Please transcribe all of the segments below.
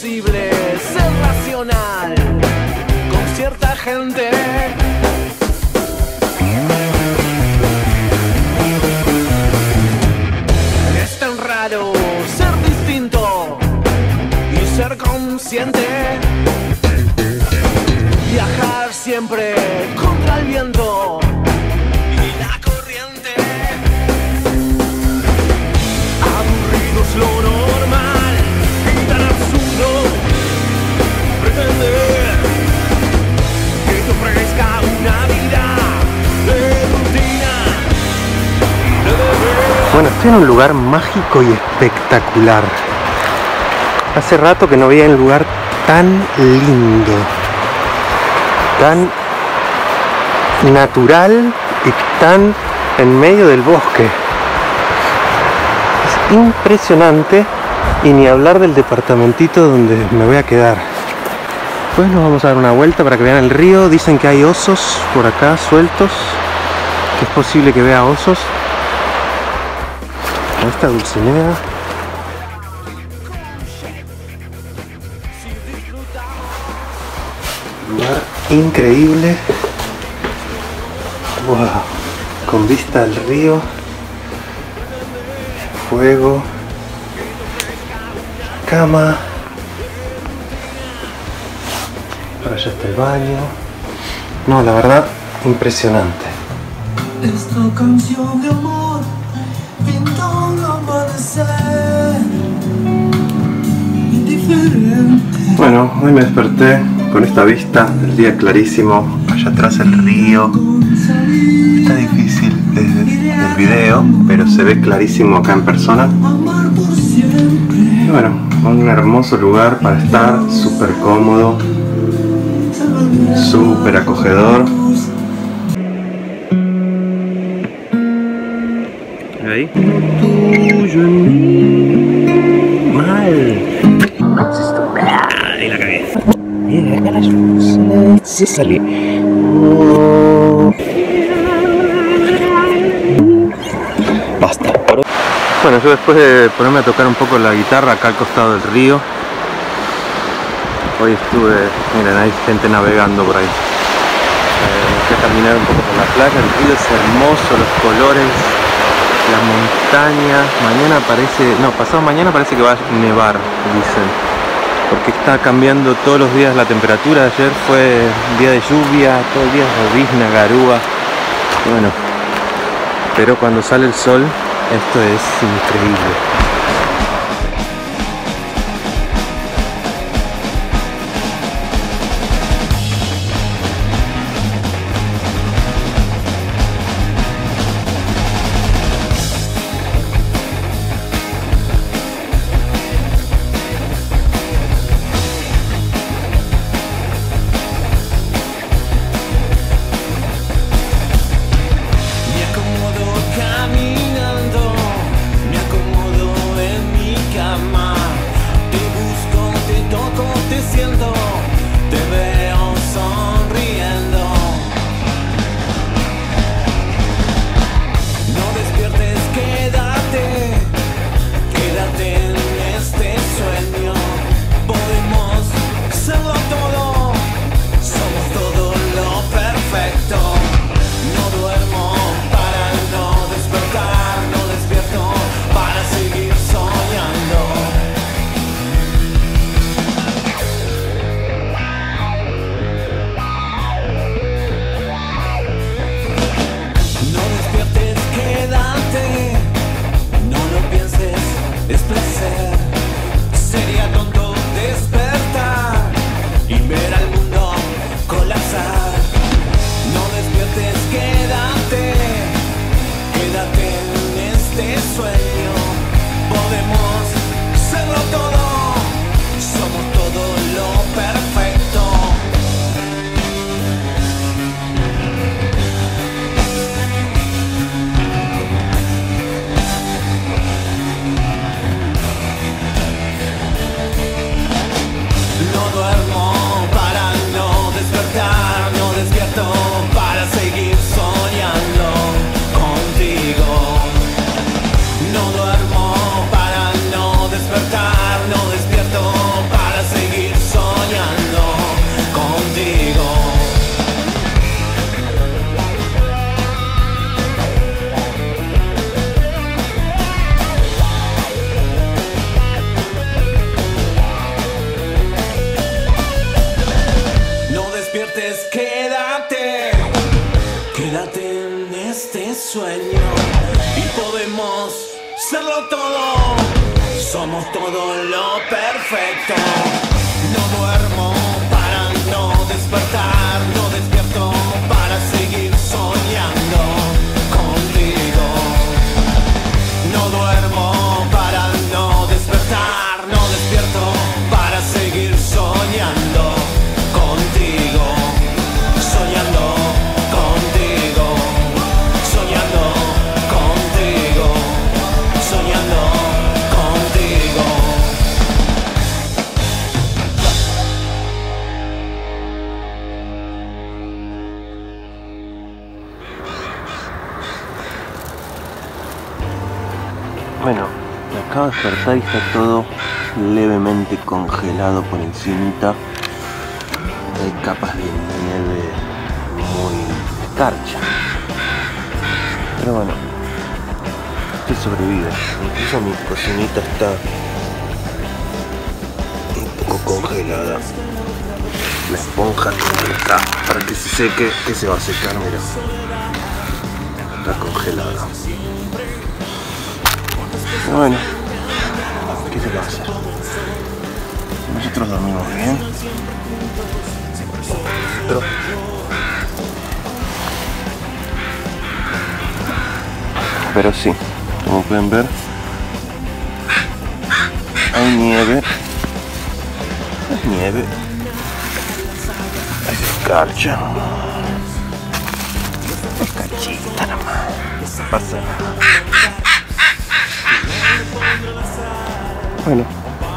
imposible ser racional con cierta gente. Es tan raro ser distinto y ser consciente. Viajar siempre contra el viento y la corriente. Aburrido es lo normal y tan absurdo pretender que te ofrezca una vida de rutina. Bueno, estoy en un lugar mágico y espectacular. Hace rato que no veía un lugar tan lindo, tan natural y tan en medio del bosque. Es impresionante, y ni hablar del departamentito donde me voy a quedar. Pues nos vamos a dar una vuelta para que vean el río. Dicen que hay osos por acá sueltos, que es posible que vea osos. Esta Dulcinea. Lugar increíble. Wow. Con vista al río. Fuego. Cama. Por allá está el baño. No, la verdad, impresionante. Esta canción de amor pinta un amanecer indiferente. Bueno, hoy me desperté con esta vista, el día clarísimo, allá atrás el río. Está difícil desde el video, pero se ve clarísimo acá en persona. Amar por siempre. Y bueno, un hermoso lugar para estar, súper cómodo, súper acogedor. Ahí. Tuyo en mí. Mal. Ahí la cagué. Sí salí. Basta. Bueno, yo después de ponerme a tocar un poco la guitarra acá al costado del río, hoy estuve, miren, hay gente navegando por ahí. Fui a caminar un poco por la playa, el río es hermoso, los colores, la montaña. Mañana parece, no, pasado mañana parece que va a nevar, dicen, porque está cambiando todos los días la temperatura. Ayer fue un día de lluvia, todo el día llovizna, garúa, bueno, pero cuando sale el sol, esto es increíble. Me acomodo caminando, me acomodo sueño y podemos serlo todo. Somos todo lo perfecto. No duermo para no despertar, no despierto para seguir soñando contigo. No duermo para no despertar, no despierto para seguir soñando contigo. Soñando contigo, soñando contigo, soñando contigo. Bueno, me acabo de despertar y está todo levemente congelado por encimita. Hay capas de nieve muy escarcha. Pero bueno, esto sobrevive. Incluso mi cocinita está un poco congelada. La esponja está para que se seque, que se va a secar, mira. Está congelada. Pero bueno, ¿qué se le va a hacer? Nosotros dormimos bien. Pero sí, como pueden ver, hay nieve. Es nieve. Es escarcha. Escarchita nomás. No pasa nada. Bueno.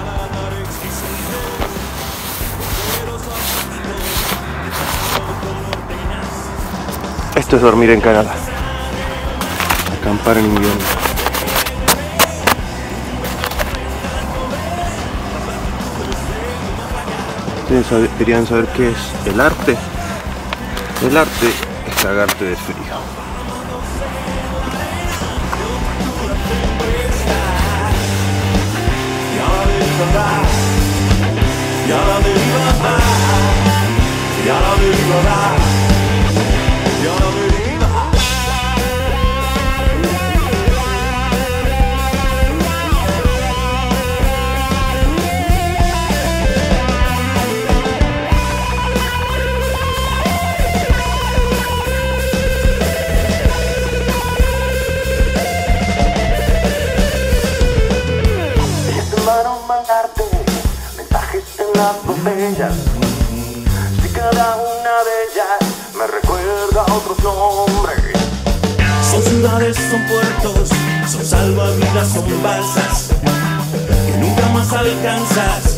Esto es dormir en Canadá. Acampar en invierno. Ustedes querían saber qué es el arte. El arte es cagarte de frío. Mandarte mensajes en las botellas. Si cada una de ellas me recuerda a otros nombres. Son ciudades, son puertos, son salvavidas, son balsas que nunca más alcanzas.